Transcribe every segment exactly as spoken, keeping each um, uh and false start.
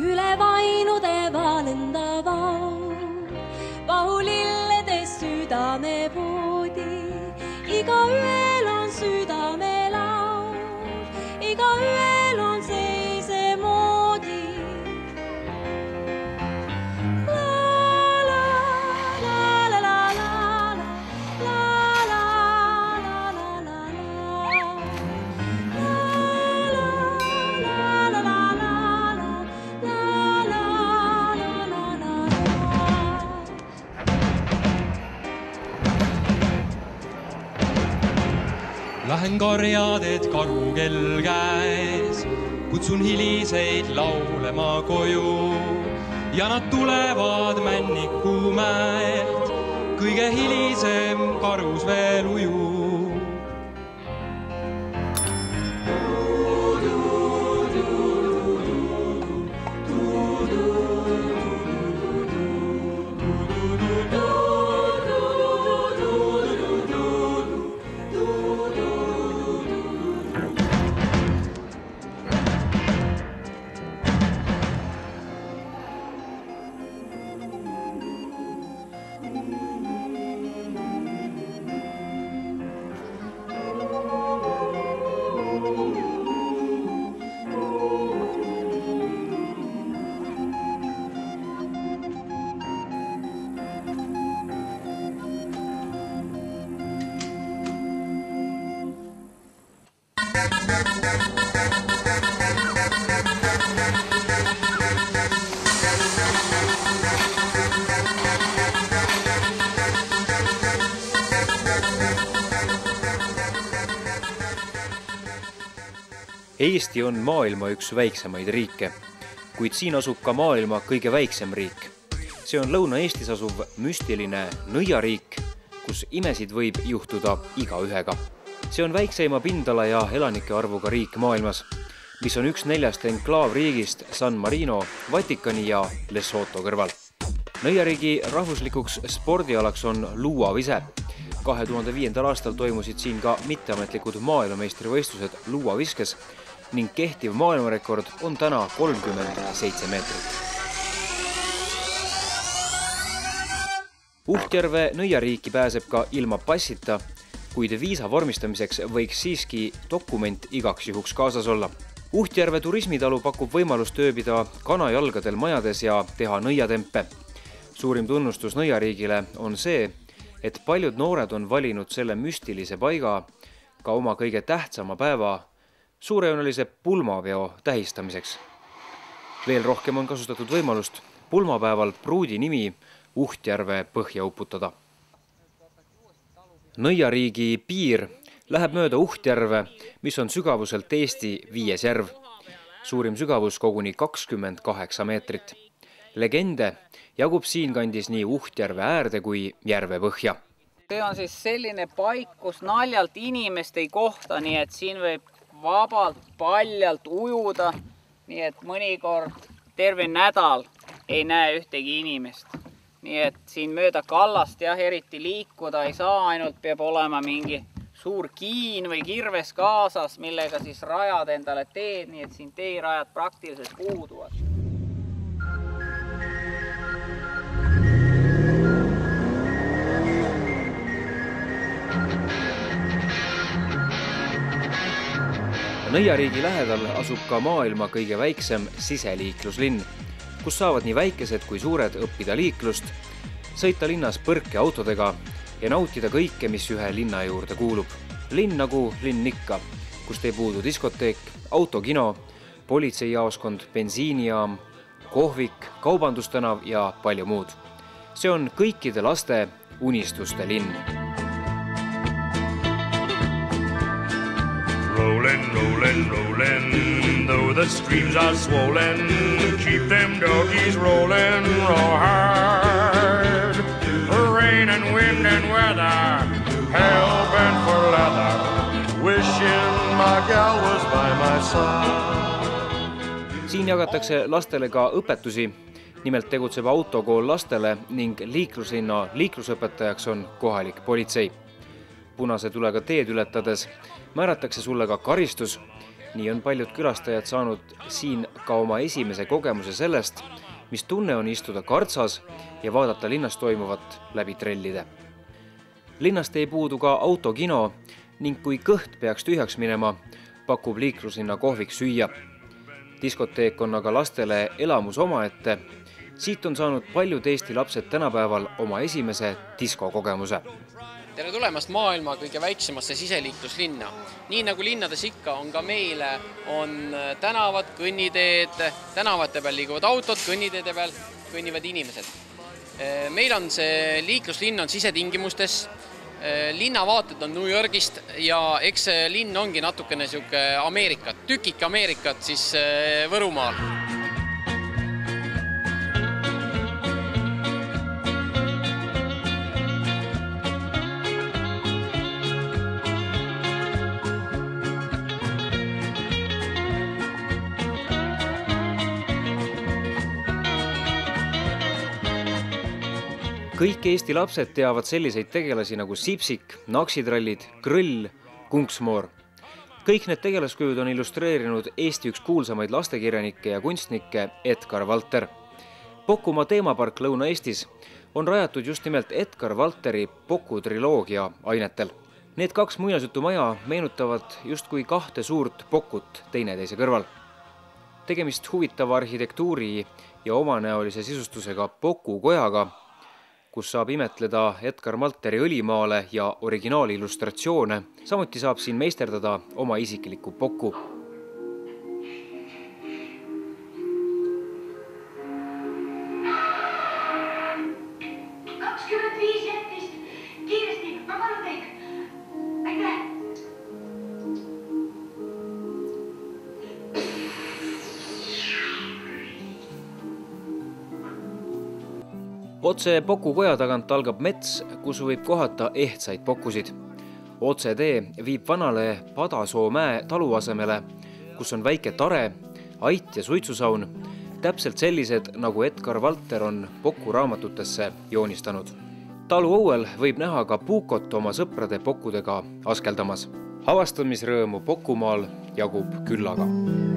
üle vainude valendava, vahulilledes südame poodi, igaühel on südame laul, igaühel on seise moodi. Lähen karjadet karukell käes, kutsun hiliseid laulema koju ja nad tulevad Männikumäelt, kõige hilisem karus veel ujub. Eesti on maailma üks väiksemaid riike, kuid siin asub ka maailma kõige väiksem riik. See on Lõuna-Eestis asuv müstiline Nõiariik, kus imesid võib juhtuda igaühega. See on väikseima pindala ja elanike arvuga riik maailmas, mis on üks neljast enklaavriigist San Marino, Vatikani ja Lesotho kõrval. Nõiariigi rahvuslikuks spordialaks on luuavise. kahe tuhande viiendal aastal toimusid siin ka mitteametlikud maailmameistrivõistlused luuaviskes ning kehtiv maailmarekord on täna kolmkümmend seitse meetrit. Uhtjärve Nõiariiki pääseb ka ilma passita, kuid viisa vormistamiseks võiks siiski dokument igaks juhuks kaasas olla. Uhtjärve turismitalu pakub võimalust ööbida kanajalgadel majades ja teha nõiatempe. Suurim tunnustus Nõiariigile on see, et paljud noored on valinud selle müstilise paiga ka oma kõige tähtsama päeva suurejoonelise pulmaveo tähistamiseks. Veel rohkem on kasutatud võimalust pulmapäeval pruudi nimi Uhtjärve põhja uputada. Nõiariigi piir läheb mööda Uhtjärve, mis on sügavuselt Eesti viies järv. Suurim sügavus koguni kakskümmend kaheksa meetrit. Legende jagub siinkandis nii Uhtjärve äärde kui järve põhja. See on siis selline paik, kus naljalt inimest ei kohta, nii et siin võib vabalt, paljalt ujuda, nii et mõnikord terve nädal ei näe ühtegi inimest. Nii et siin mööda kallast jah, eriti liikuda ei saa, ainult peab olema mingi suur kiin või kirves kaasas, millega siis rajad endale teed, nii et siin teerajad praktiliselt puuduvad. Nõiariigi lähedal asub ka maailma kõige väiksem siseliikluslinn, kus saavad nii väikesed kui suured õppida liiklust, sõita linnas põrkeautodega ja nautida kõike, mis ühe linna juurde kuulub. Linn nagu linn ikka, kust ei puudu diskoteek, autokino, politseijaoskond, bensiinijaam, kohvik, kaubandustänav ja palju muud. See on kõikide laste unistuste linn. Rollin', rollin', rollin', though the streams are swollen, keep them doggies rollin' real hard. Rain and wind and weather, hell-bent for leather, wishing my gal was by my side. Siin jagatakse lastele ka õpetusi, nimelt tegutseb autokool lastele ning liikluslinna liiklusõpetajaks on kohalik politsei. Punase tulega teed ületades määratakse sulle ka karistus Nii on paljud külastajad saanud siin ka oma esimese kogemuse sellest, mis tunne on istuda kartsas ja vaadata linnas toimuvat läbi trellide. Linnast ei puudu ka autokino ning kui kõht peaks tühjaks minema, pakub liikluslinna kohvik süüa. Diskoteek on aga lastele elamus omaette. Siit on saanud paljud Eesti lapsed tänapäeval oma esimese diskokogemuse. Tere tulemast maailma kõige väiksemasse siseliikluslinna. Nii nagu linnades ikka on ka meile on tänavad, kõnniteed, tänavate peal liiguvad autod, kõnniteede peal kõnnivad inimesed. Meil on see liikluslinn on sisetingimustes, linnavaated on New Yorgist ja eks see linn ongi natukene siuke Ameerikat, tükik Ameerikat siis Võrumaal. Kõik Eesti lapsed teavad selliseid tegelasi nagu Sipsik, Naksitrallid, Krõll, Kunksmoor. Kõik need tegelaskujud on illustreerinud Eesti üks kuulsamaid lastekirjanikke ja kunstnikke Edgar Valter. Pokumaa teemapark Lõuna-Eestis on rajatud just nimelt Edgar Valteri Poku triloogia ainetel. Need kaks muinasjutumaja meenutavad justkui kahte suurt Pokut teineteise kõrval. Tegemist huvitava arhitektuuri ja omanäolise sisustusega Poku kojaga, kus saab imetleda Edgar Valteri õlimaale ja originaali illustratsioone. Samuti saab siin meisterdada oma isiklikku Poku. kakskümmend viis jättist. Kiiresti, ma palun teid. Aitäh! Otse Poku koja tagant algab mets, kus võib kohata ehtsaid pokusid. Otse tee viib vanale Padasoo mäe taluasemele, kus on väike tare, ait ja suitsusaun, täpselt sellised, nagu Edgar Valter on Poku raamatutesse joonistanud. Talu õuel võib näha ka Puukot oma sõprade Pokudega askeldamas. Avastamisrõõmu Pokumaal jagub küllaga.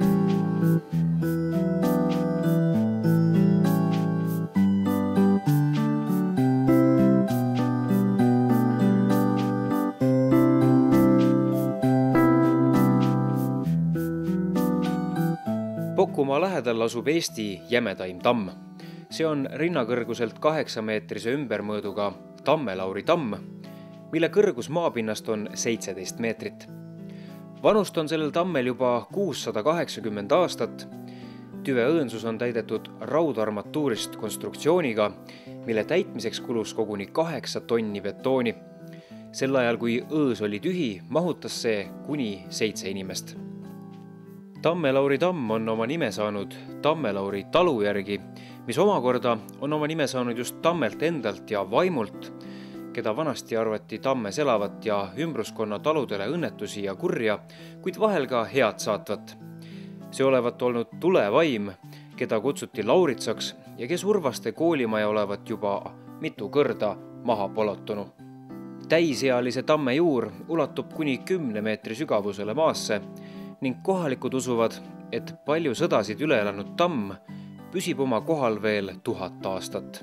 Pokumaa lähedal asub Eesti jämedaim tamm. See on rinnakõrguselt kaheksa meetrise ümbermõõduga Tammelauri tamm, mille kõrgus maapinnast on seitseteist meetrit. Vanust on sellel tammel juba kuussada kaheksakümmend aastat. Tüve õõnsus on täidetud raudarmatuurist konstruktsiooniga, mille täitmiseks kulus koguni kaheksa tonni betooni. Sel ajal, kui õõs oli tühi, mahutas see kuni seitse inimest. Tammelauri tamm on oma nime saanud Tammelauri talu järgi, mis omakorda on oma nime saanud just tammelt endalt ja vaimult, keda vanasti arvati tammes elavat ja ümbruskonna taludele õnnetusi ja kurja, kuid vahel ka head saatvat. See olevat olnud tulevaim, keda kutsuti Lauritsaks ja kes Urvaste koolimaja olevat juba mitu kõrda maha polotunu. Täisealise tamme juur ulatub kuni kümne meetri sügavusele maasse ning kohalikud usuvad, et palju sõdasid üle elanud tamm püsib oma kohal veel tuhat aastat.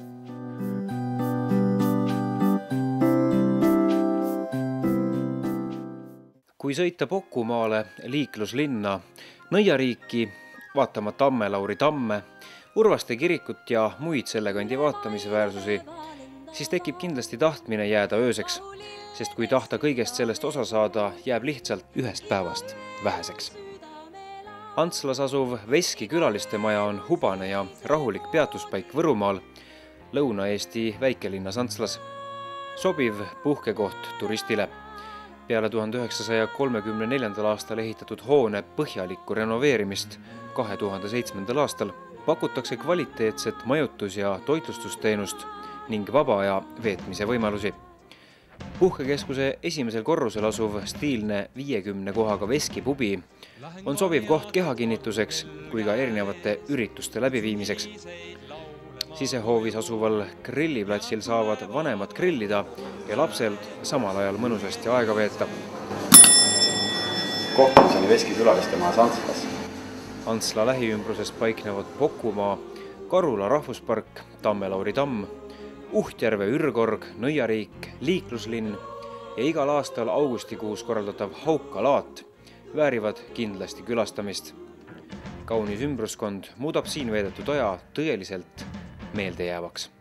Kui sõita Pokumaale liikluslinna, Nõiariiki, vaatama Tammelauri tamme, Urvaste kirikut ja muid selle kandi vaatamisväärsusi, siis tekib kindlasti tahtmine jääda ööseks, sest kui tahta kõigest sellest osa saada, jääb lihtsalt ühest päevast väheseks. Antslas asuv Veski külaliste maja on hubane ja rahulik peatuspaik Võrumaal, Lõuna-Eesti väikelinnas Antslas. Sobiv puhkekoht turistile. Peale tuhande üheksasaja kolmekümne neljandal aastal ehitatud hoone põhjalikku renoveerimist kahe tuhande seitsmendal aastal pakutakse kvaliteetset majutus- ja toitlustusteenust ning vaba aja veetmise võimalusi. Puhkekeskuse esimesel korrusel asuv stiilne viiekümne kohaga Veski pubi on sobiv koht kehakinnituseks kui ka erinevate ürituste läbiviimiseks. Sisehoovis asuval grilliplatsil saavad vanemad grillida ja lapsel samal ajal mõnusasti aega veeta. kohtumiseni Veskikülaliste majas Antslas. Antsla lähiümbruses paiknevad Pokumaa, Karula rahvuspark, Tamme-Lauri tamm, Uhtjärve ürgorg, Nõiariik, liikluslinn ja igal aastal augustikuus korraldatav Haukalaat väärivad kindlasti külastamist. Kaunis ümbruskond muudab siin veedetud aja tõeliselt meeldejäävaks.